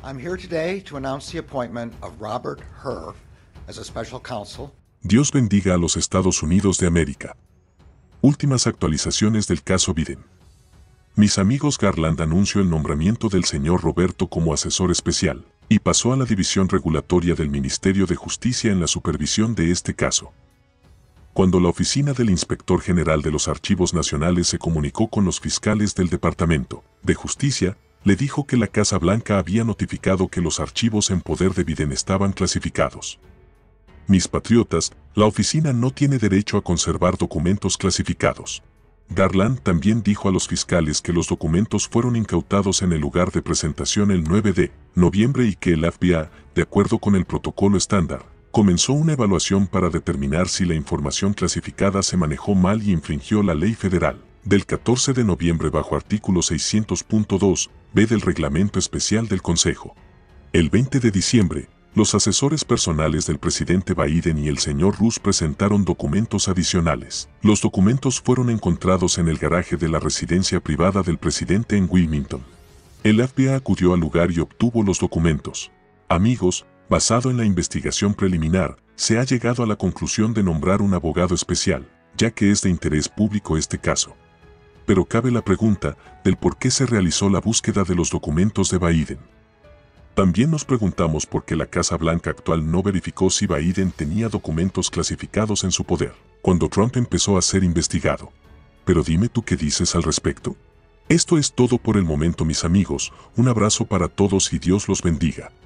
I'm here today to announce the appointment of Robert Hur as a special counsel. Dios bendiga a los Estados Unidos de América. Últimas actualizaciones del caso Biden. Mis amigos, Garland anunció el nombramiento del señor Roberto como asesor especial y pasó a la división regulatoria del Ministerio de Justicia en la supervisión de este caso. Cuando la oficina del Inspector General de los Archivos Nacionales se comunicó con los fiscales del Departamento de Justicia, le dijo que la Casa Blanca había notificado que los archivos en poder de Biden estaban clasificados. Mis patriotas, la oficina no tiene derecho a conservar documentos clasificados. Garland también dijo a los fiscales que los documentos fueron incautados en el lugar de presentación el 9 de noviembre y que el FBI, de acuerdo con el protocolo estándar, comenzó una evaluación para determinar si la información clasificada se manejó mal y infringió la ley federal del 14 de noviembre bajo artículo 600.2b del Reglamento Especial del Consejo. El 20 de diciembre, los asesores personales del presidente Biden y el señor Rus presentaron documentos adicionales. Los documentos fueron encontrados en el garaje de la residencia privada del presidente en Wilmington. El FBI acudió al lugar y obtuvo los documentos. Amigos, basado en la investigación preliminar, se ha llegado a la conclusión de nombrar un abogado especial, ya que es de interés público este caso. Pero cabe la pregunta del por qué se realizó la búsqueda de los documentos de Biden. También nos preguntamos por qué la Casa Blanca actual no verificó si Biden tenía documentos clasificados en su poder, cuando Trump empezó a ser investigado. Pero dime tú qué dices al respecto. Esto es todo por el momento, mis amigos, un abrazo para todos y Dios los bendiga.